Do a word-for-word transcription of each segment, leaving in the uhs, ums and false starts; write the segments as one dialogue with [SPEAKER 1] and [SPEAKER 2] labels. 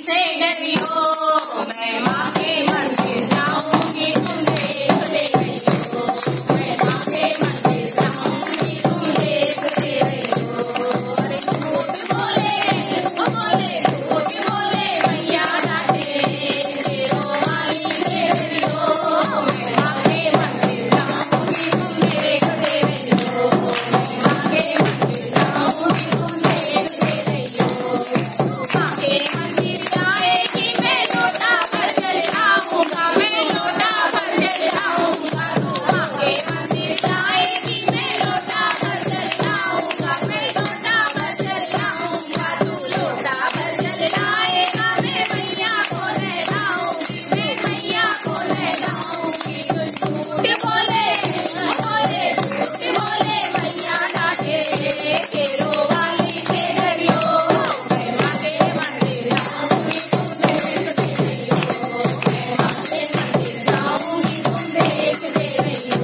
[SPEAKER 1] से डरियो, मैं माँ के मंदिर जाऊंगी तुम देखते रहियो, मैं माँ के मंदिर जाऊंगी तुम देखते रहियो। अरे झूठ बोले ओ बोले झूठ बोले भैया डांटे, तेरो वाली से डरियो, मैं माँ के मंदिर जाऊंगी तुम देखते रहियो, मैं माँ के मंदिर जाऊंगी तुम देखते रहियो। माँ के मंदिर जाएगी मैं लोटा भर चल आऊंगा, मैं लोटा भर चल आऊंगा, तू माँ के मंदिर जाएगी मैं लोटा भर चल आऊंगा, मैं लोटा भर चल आऊंगा, तू लोटा भर चल आएगा, मैं मैया को ले लाऊंगी, मैं मैया को ले लाऊंगी। झूठ बोले बोले झूठ बोले भैया डांटे, तेरो वाली से डरियो, मैं माँ के मंदिर जाऊंगी तुम देखते रहियो, मैं माँ के मंदिर जाऊंगी तुम देखते रहियो।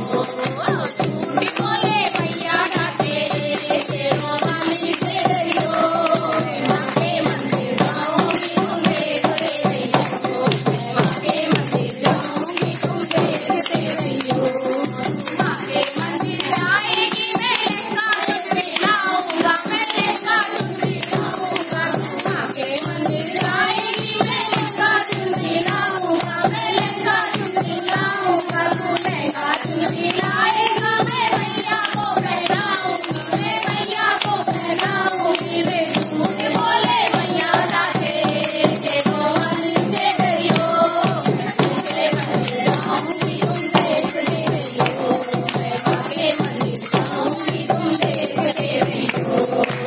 [SPEAKER 1] झूठ बोले भैया डांटे, तेरो वाली से डरियो, मैं माँ के मंदिर जाऊंगी तुम देखते रहियो, मैं माँ के मंदिर जाऊंगी तुम देखते रहियो। माँ के मंदिर जाएगी मैं लहंगा चुनरी लाऊंगा, मैं लहंगा चुनरी लाऊंगा, तू माँ के मंदिर जाएगी मैं लहंगा चुनरी लाऊंगा, मैं लहंगा चुनरी लाऊंगा, तू लहंगा चुनरी लाएगा, मैं मैया को पहनाऊंगी, मैं मैया को पहनाऊंगी। वे झूठ बोले भैया डांटे, तेरो वाली से डरियो, मैं माँ के मंदिर जाऊंगी तुम देखते रहियो, मैं माँ के मंदिर जाऊंगी तुम देखते रहियो।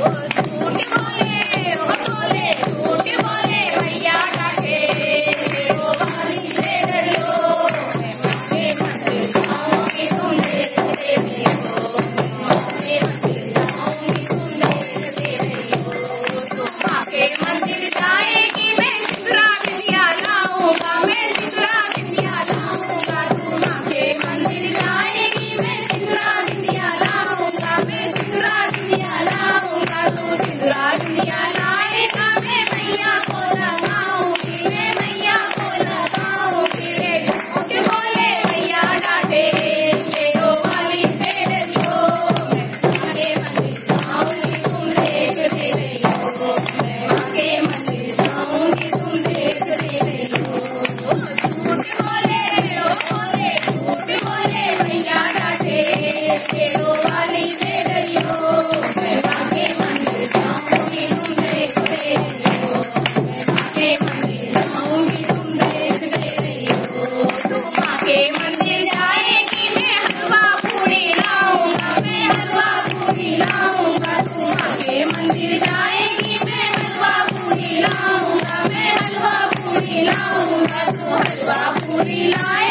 [SPEAKER 1] झूठ बोले ओ बोले झूठ बोले भैया डांटे, तेरो वाली से डरियो, मैं माँ के मंदिर जाऊंगी तुम देखते रहियो, मैं माँ के मंदिर जाऊंगी तुम देखते रहियो। माँ के मंदिर जाएगी मैं सिंदूरा बिंदिया लाऊंगा, मैं सिंदूरा बिंदिया लाऊंगा, तू माँ के मंदिर जाएगी मैं सिंदूरा बिंदिया लाऊंगा, मैं सिंदूरा बिंदिया लाऊंगा, तू सिंदूरा बिंदिया लाएगा, मैं मैया को लगाऊंगी, मैं मैया को लगाऊंगी। रे झूठ बोले भैया डांटे, तेरो वाली से डरियो, मैं माँ के मंदिर जाऊंगी तुम देखते रहियो, मैं माँ के मंदिर जाऊंगी तुम देखते रहियो। झूठ बोले ओ बोले झूठ बोले भैया डांटे, तेरो वाली से डरियो, मैं माँ के मंदिर जाऊंगी तुम देखते रहियो, मैं माँ के मंदिर जाऊंगी तुम देखते रहियो। तू माँ के मंदिर जाएगी मैं हलवा पूरी लाऊंगा, मैं हलवा पूरी लाऊंगा, तू माँ के मंदिर जाएगी मैं हलवा पूरी लाऊंगा, मैं हलवा पूरी लाऊंगा, तू हलवा पूरी लाए